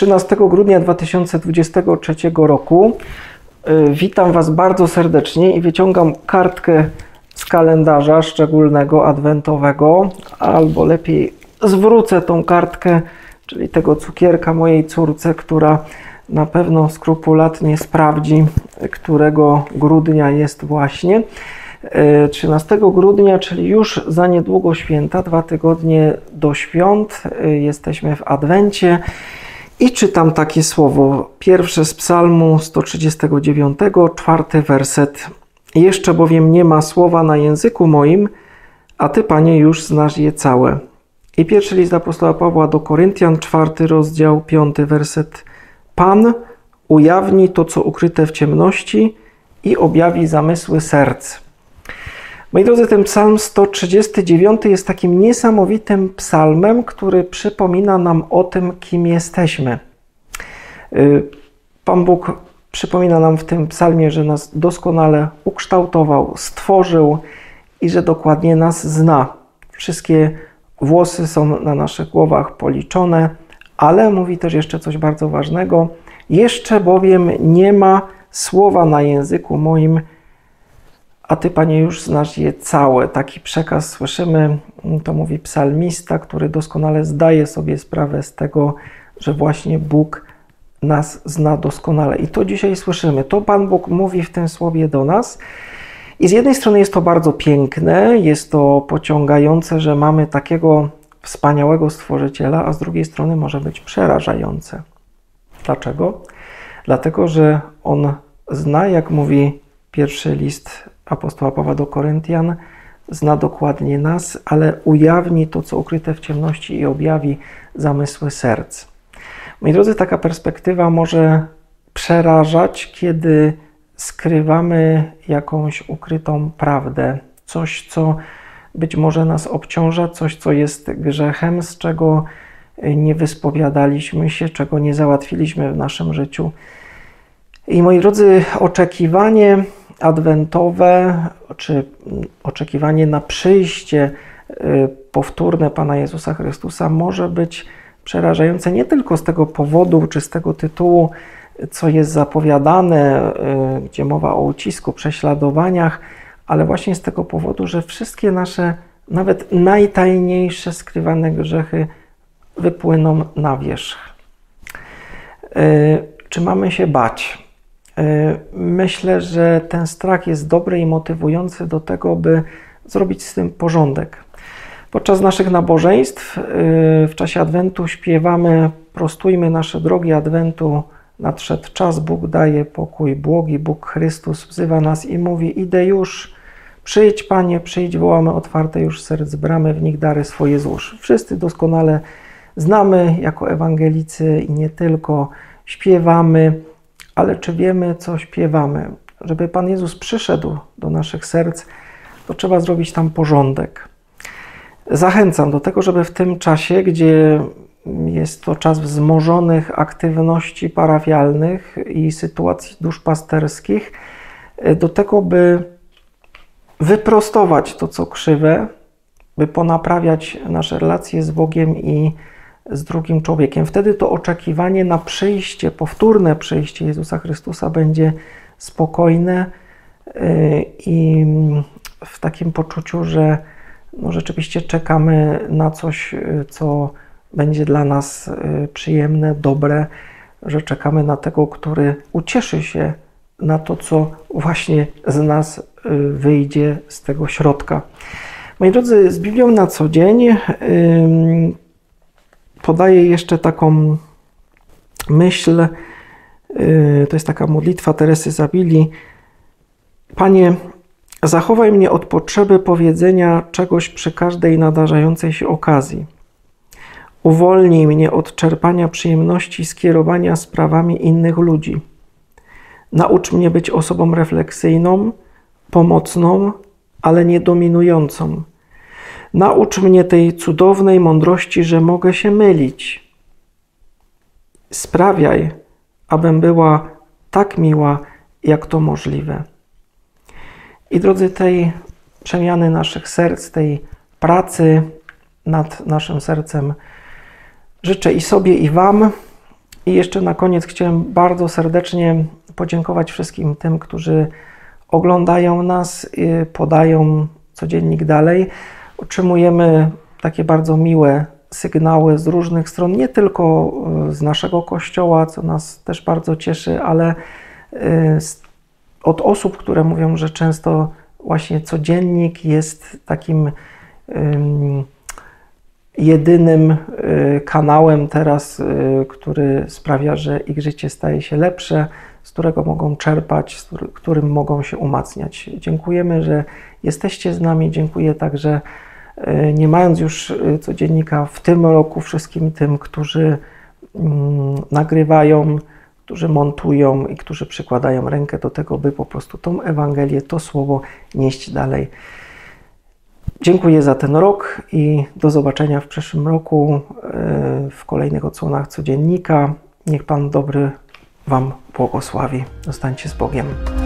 13 grudnia 2023 roku. Witam Was bardzo serdecznie i wyciągam kartkę z kalendarza szczególnego, adwentowego, albo lepiej zwrócę tą kartkę, czyli tego cukierka mojej córce, która na pewno skrupulatnie sprawdzi, którego grudnia jest właśnie. 13 grudnia, czyli już za niedługo święta, 2 tygodnie do świąt, jesteśmy w Adwencie i czytam takie słowo, pierwsze z Psalmu 139, 4 werset. Jeszcze bowiem nie ma słowa na języku moim, a Ty, Panie, już znasz je całe. I pierwszy list apostoła Pawła do Koryntian, 4 rozdział, 5 werset. Pan ujawni to, co ukryte w ciemności i objawi zamysły serc. Moi drodzy, ten psalm 139 jest takim niesamowitym psalmem, który przypomina nam o tym, kim jesteśmy. Pan Bóg przypomina nam w tym psalmie, że nas doskonale ukształtował, stworzył i że dokładnie nas zna. Wszystkie włosy są na naszych głowach policzone, ale mówi też jeszcze coś bardzo ważnego. Jeszcze bowiem nie ma słowa na języku moim, a Ty, Panie, już znasz je całe. Taki przekaz słyszymy, to mówi psalmista, który doskonale zdaje sobie sprawę z tego, że właśnie Bóg nas zna doskonale. I to dzisiaj słyszymy. To Pan Bóg mówi w tym słowie do nas. I z jednej strony jest to bardzo piękne, jest to pociągające, że mamy takiego wspaniałego Stworzyciela, a z drugiej strony może być przerażające. Dlaczego? Dlatego, że On zna, jak mówi pierwszy list apostoła Pawła do Koryntian, zna dokładnie nas, ale ujawni to, co ukryte w ciemności i objawi zamysły serc. Moi drodzy, taka perspektywa może przerażać, kiedy skrywamy jakąś ukrytą prawdę, coś, co być może nas obciąża, coś, co jest grzechem, z czego nie wyspowiadaliśmy się, czego nie załatwiliśmy w naszym życiu. I moi drodzy, oczekiwanie adwentowe, czy oczekiwanie na przyjście powtórne Pana Jezusa Chrystusa może być przerażające nie tylko z tego powodu, czy z tego tytułu, co jest zapowiadane, gdzie mowa o ucisku, prześladowaniach, ale właśnie z tego powodu, że wszystkie nasze, nawet najtajniejsze skrywane grzechy wypłyną na wierzch. Czy mamy się bać? Myślę, że ten strach jest dobry i motywujący do tego, by zrobić z tym porządek. Podczas naszych nabożeństw w czasie Adwentu śpiewamy: prostujmy nasze drogi Adwentu, nadszedł czas, Bóg daje pokój, błogi Bóg Chrystus wzywa nas i mówi: idę już, przyjdź, Panie, przyjdź, wołamy otwarte już serc bramy, w nich dary swoje złóż. Wszyscy doskonale znamy jako ewangelicy i nie tylko, śpiewamy, ale czy wiemy, co śpiewamy? Żeby Pan Jezus przyszedł do naszych serc, to trzeba zrobić tam porządek. Zachęcam do tego, żeby w tym czasie, gdzie jest to czas wzmożonych aktywności parafialnych i sytuacji duszpasterskich, do tego, by wyprostować to, co krzywe, by ponaprawiać nasze relacje z Bogiem i z drugim człowiekiem. Wtedy to oczekiwanie na przyjście, powtórne przyjście Jezusa Chrystusa będzie spokojne i w takim poczuciu, że rzeczywiście czekamy na coś, co będzie dla nas przyjemne, dobre, że czekamy na tego, który ucieszy się na to, co właśnie z nas wyjdzie z tego środka. Moi drodzy, z Biblią na co dzień podaję jeszcze taką myśl, to jest taka modlitwa Teresy z Avilii. Panie, zachowaj mnie od potrzeby powiedzenia czegoś przy każdej nadarzającej się okazji. Uwolnij mnie od czerpania przyjemności z kierowania sprawami innych ludzi. Naucz mnie być osobą refleksyjną, pomocną, ale nie dominującą. Naucz mnie tej cudownej mądrości, że mogę się mylić. Sprawiaj, abym była tak miła, jak to możliwe. I drodzy, tej przemiany naszych serc, tej pracy nad naszym sercem życzę i sobie, i Wam. I jeszcze na koniec chciałem bardzo serdecznie podziękować wszystkim tym, którzy oglądają nas, podają codziennik dalej. Otrzymujemy takie bardzo miłe sygnały z różnych stron, nie tylko z naszego kościoła, co nas też bardzo cieszy, ale od osób, które mówią, że często właśnie codziennik jest takim jedynym kanałem teraz, który sprawia, że ich życie staje się lepsze, z którego mogą czerpać, z którym mogą się umacniać. Dziękujemy, że jesteście z nami. Dziękuję także, nie mając już codziennika w tym roku, wszystkim tym, którzy nagrywają, którzy montują i którzy przykładają rękę do tego, by po prostu tą Ewangelię, to słowo nieść dalej. Dziękuję za ten rok i do zobaczenia w przyszłym roku w kolejnych odsłonach codziennika. Niech Pan dobry Wam błogosławi. Zostańcie z Bogiem.